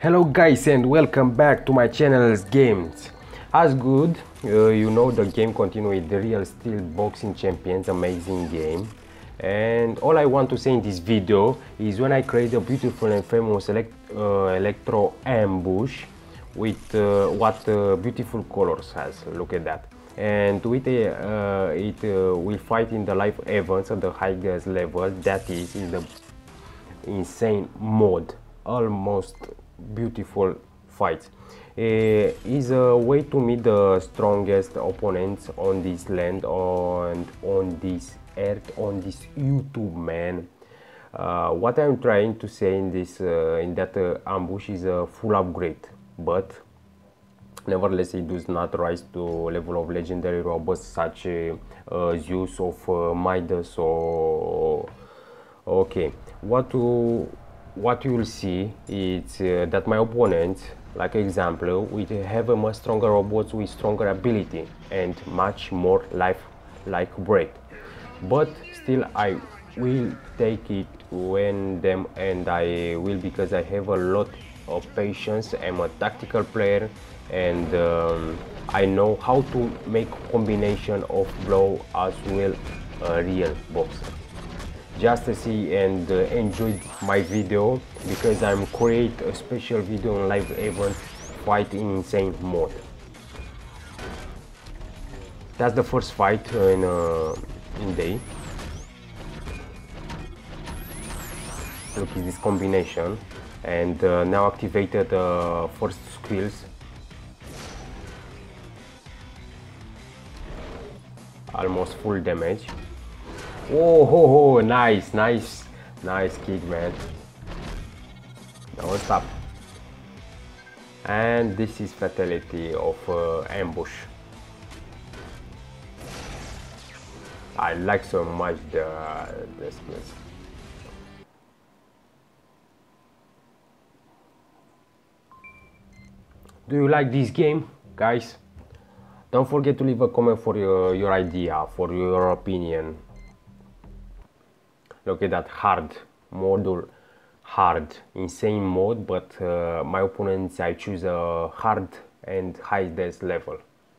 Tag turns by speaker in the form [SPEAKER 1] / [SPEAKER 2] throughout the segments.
[SPEAKER 1] Hello guys and welcome back to my channel's games. As good, you know the game continue with the Real Steel Boxing Champions, amazing game. And all I want to say in this video is when I create a beautiful and famous electro ambush with what beautiful colors has, look at that. And with it will fight in the live events at the highest level, that is in the insane mode, almost beautiful fights. Is a way to meet the strongest opponents on this land, on this earth, on this YouTube, man. What I'm trying to say in this in that ambush is a full upgrade, but nevertheless it does not rise to level of legendary robots such Zeus of Midas or okay. What you will see is that my opponent, like example, we have a much stronger robots with stronger ability and much more life break, but still I will take it when them, and I will because I have a lot of patience. I'm a tactical player and I know how to make combination of blow as well a real boxer. Just to see and enjoy my video because I'm create a special video on live event fight in insane mode. That's the first fight in day. Look at this combination, and now activated first skills. Almost full damage. Oh ho ho, nice kick, man. Now stop. And this is fatality of ambush. I like so much the skills. Do you like this game, guys? Don't forget to leave a comment for your idea, for your opinion. Look at that hard module, hard insane mode, but my opponents, I choose a hard and high death level.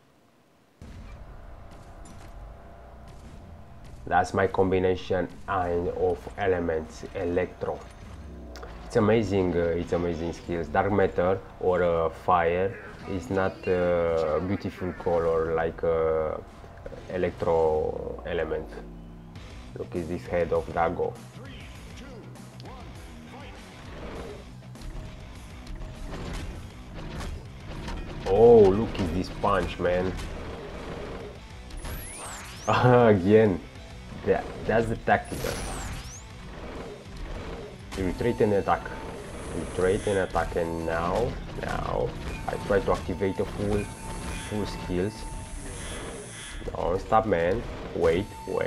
[SPEAKER 1] That's my combination of elements, electro. It's amazing skills. Dark matter or fire is not a beautiful color like electro element. Look at this head of Dago. Oh, look at this punch, man. Again, that's the tactical. Retreat and attack. Retreat and attack, and now I try to activate a full skills. Don't stop, man. Wait.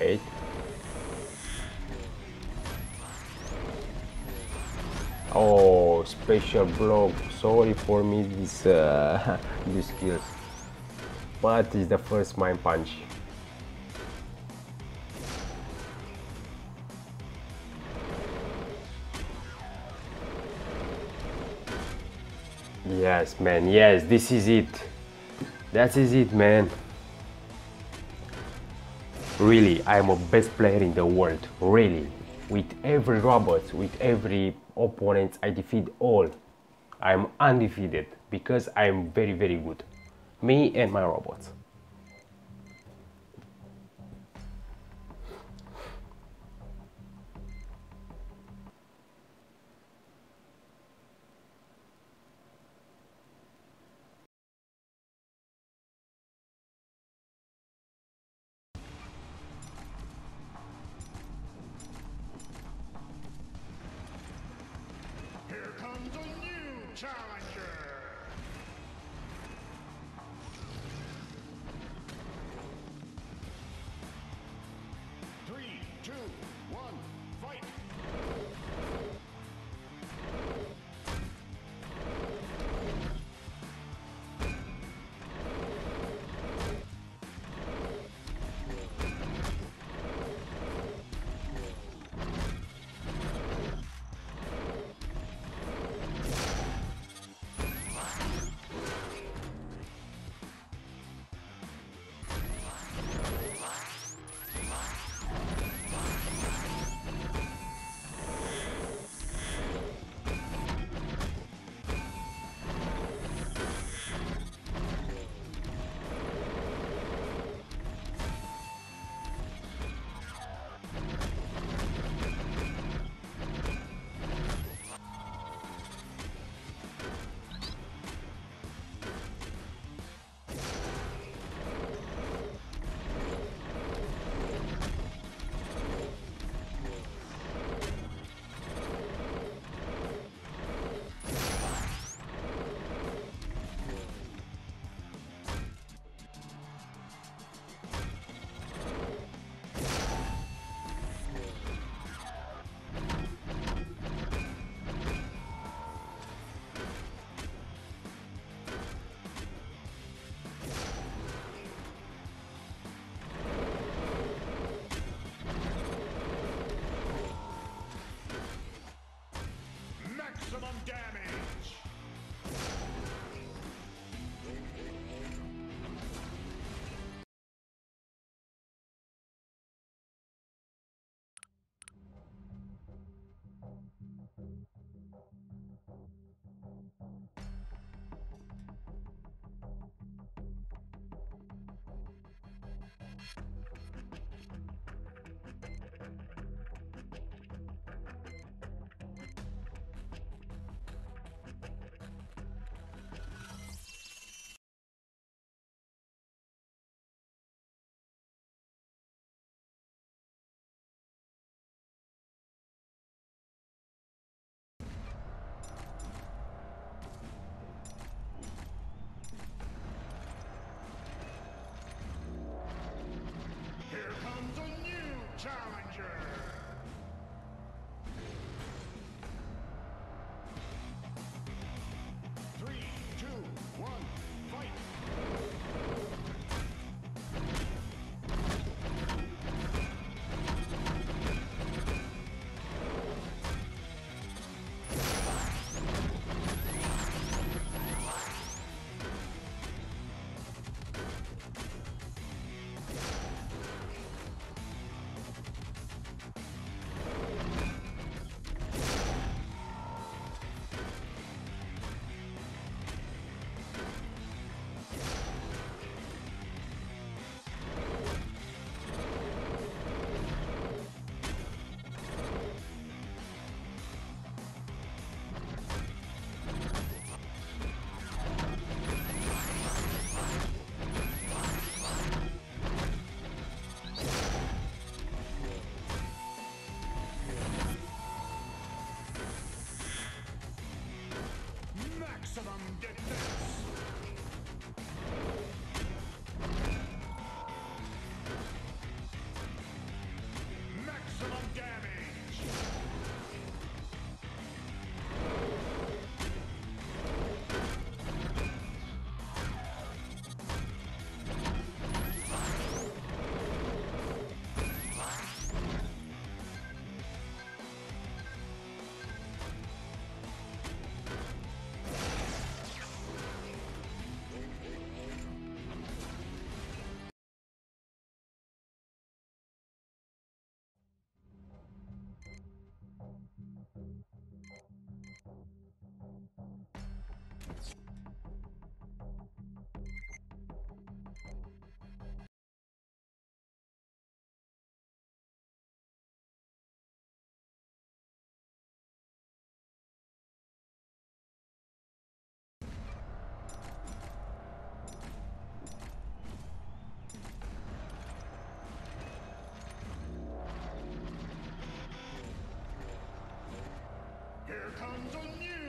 [SPEAKER 1] Oh, special block. Sorry for me this these skills, but it's the first mind punch. Yes, man. Yes, this is it. That is it, man. Really, I am a best player in the world. Really. With every robot, with every opponent, I defeat all. I am undefeated because I am very good. Me and my robots.
[SPEAKER 2] Here comes a new challenger! 3, 2, 1, fight! Maximum defense! Maximum damage! Here comes a new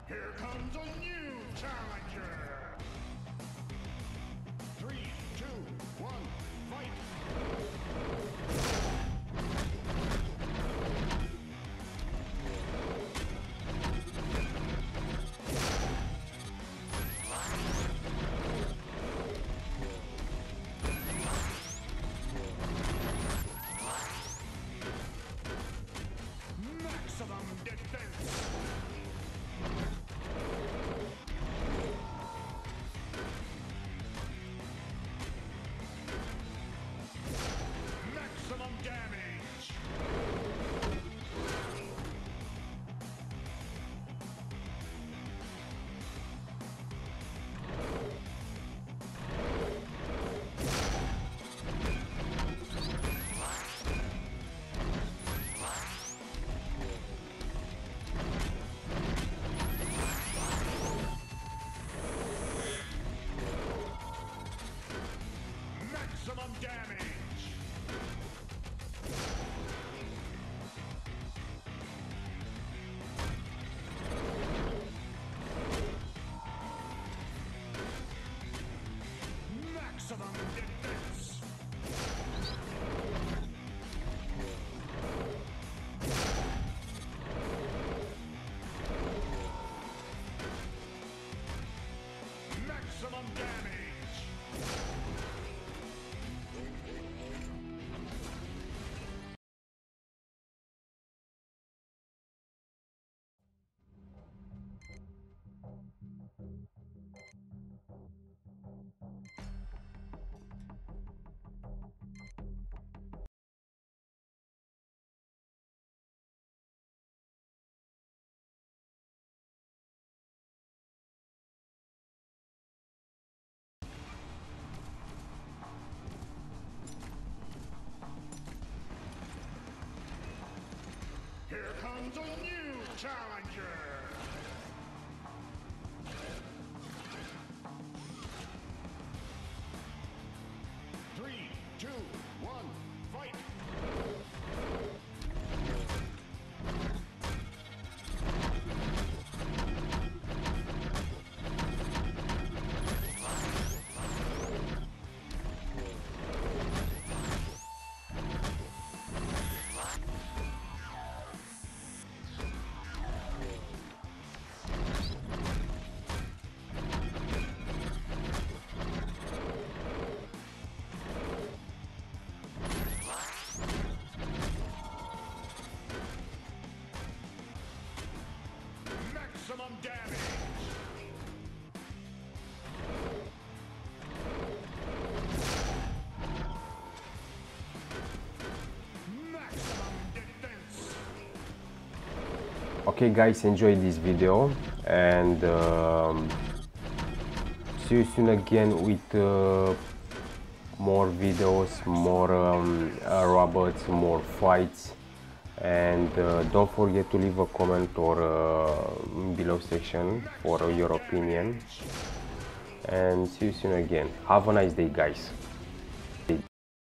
[SPEAKER 2] Here comes a new challenger. 3, 2, 1, fight. Maximum defense. Maximum damage. Maximum damage. Maximum defense. Maximum damage. Here comes a new challenger. 3, 2, 1, fight. Maximum damage. Maximum defense.
[SPEAKER 1] Okay guys, enjoy this video and see you soon again with more videos, more robots, more fights, and don't forget to leave a comment or below section for your opinion, and see you soon again. Have a nice day guys.